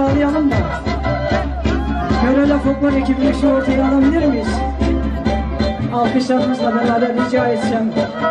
bağlayalım da. Körele Folklor ekibini şu ortaya alabilir miyiz? Alkışlarınızla beraber rica etsem.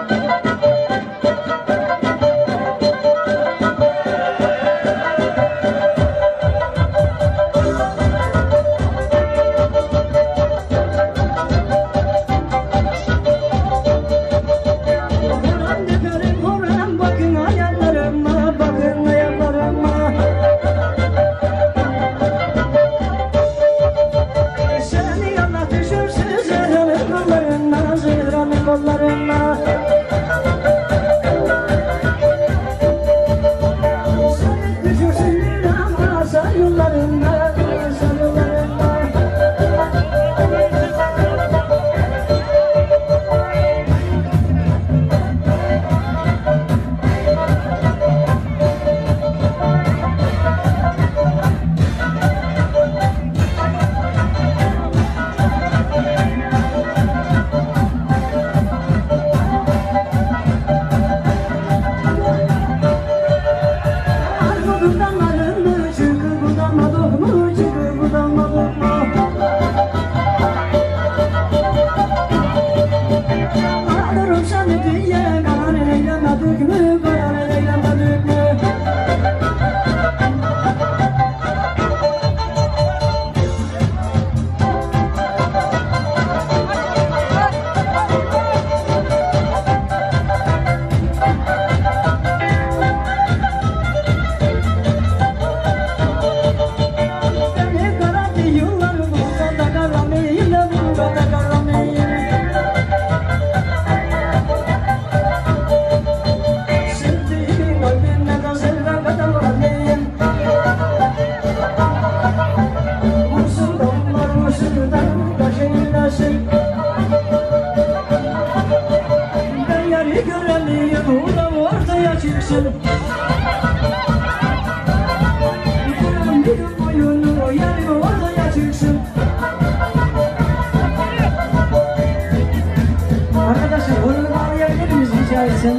Arkadaşlar oyunu bağlayabilir miyiz rica etsem?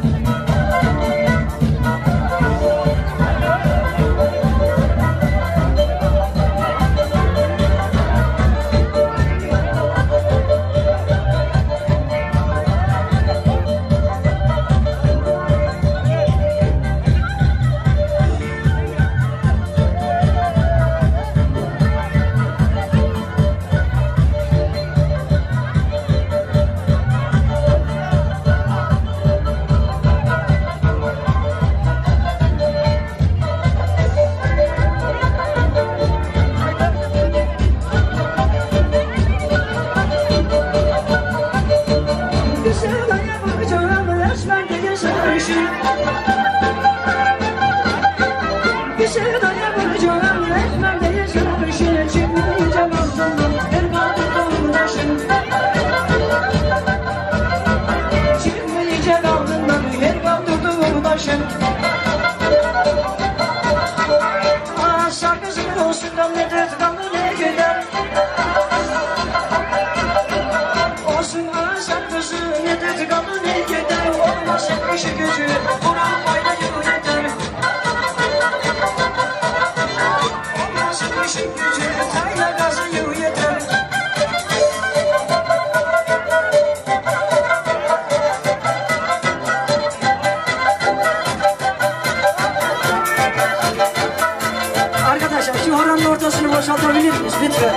Arkadaşlar şu horanın ortasını boşaltabilir miyiz lütfen?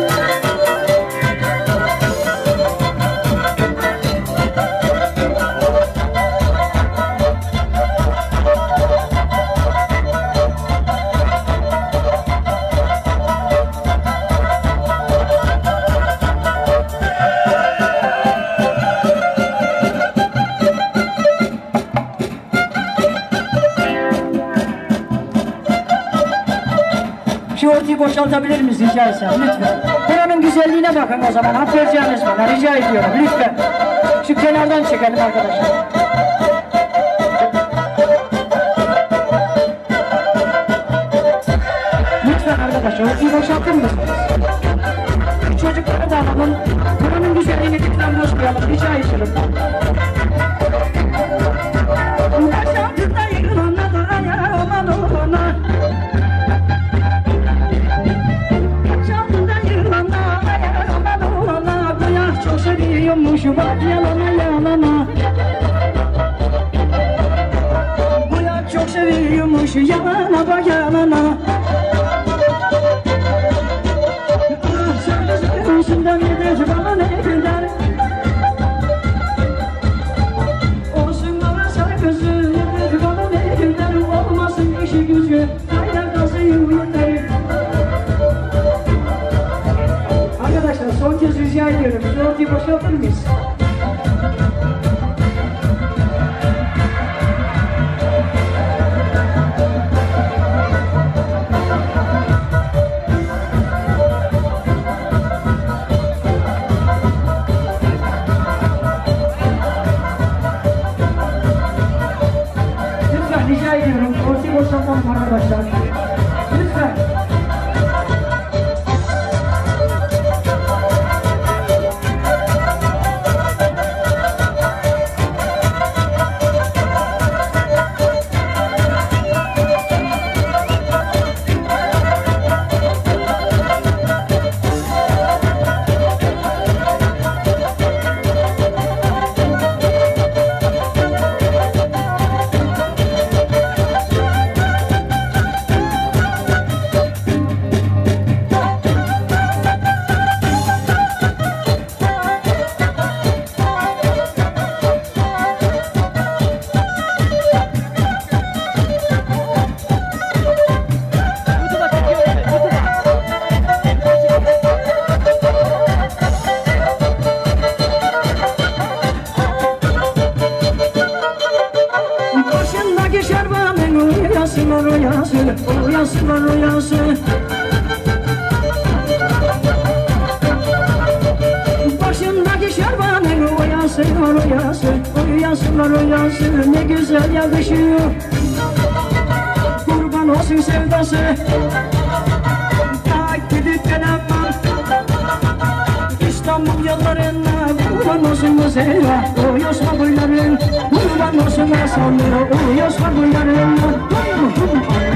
Şu ortayı boşaltabilir miyiz rica etsem lütfen? Buranın güzelliğine bakın o zaman. Hak vereceğiniz bana rica ediyorum lütfen. Şu kenardan çekelim arkadaşlar. Lütfen arkadaşlar ortayı boşaltır mısınız? Çocukları da alalım. Buranın güzelliğini lütfen bozmayalım rica ediyorum. yanına bak yanına. Yüzünden gider bana ne gider. Olsun bana saygısı yeter bana ne gider. Olmasın işi gücü kaynak kazıyım yeter. Arkadaşlar son kez rica ediyorum. Şu ortayı boşaltır mıyız? Rica ediyorum, ortayı boşaltalım arkadaşlar. Lütfen. Uyasın, uyasın. Başındaki şerbanen uyasın, uyasın. Uyasın, uyasın. Ne güzel yakışıyor. Kurban olsun sevdası. Tak gidip gelemem. İstanbul yollarına kurban olsun bu zeyra. Uyasma boyların. Kurban olsun asalları. Uyasma boyların.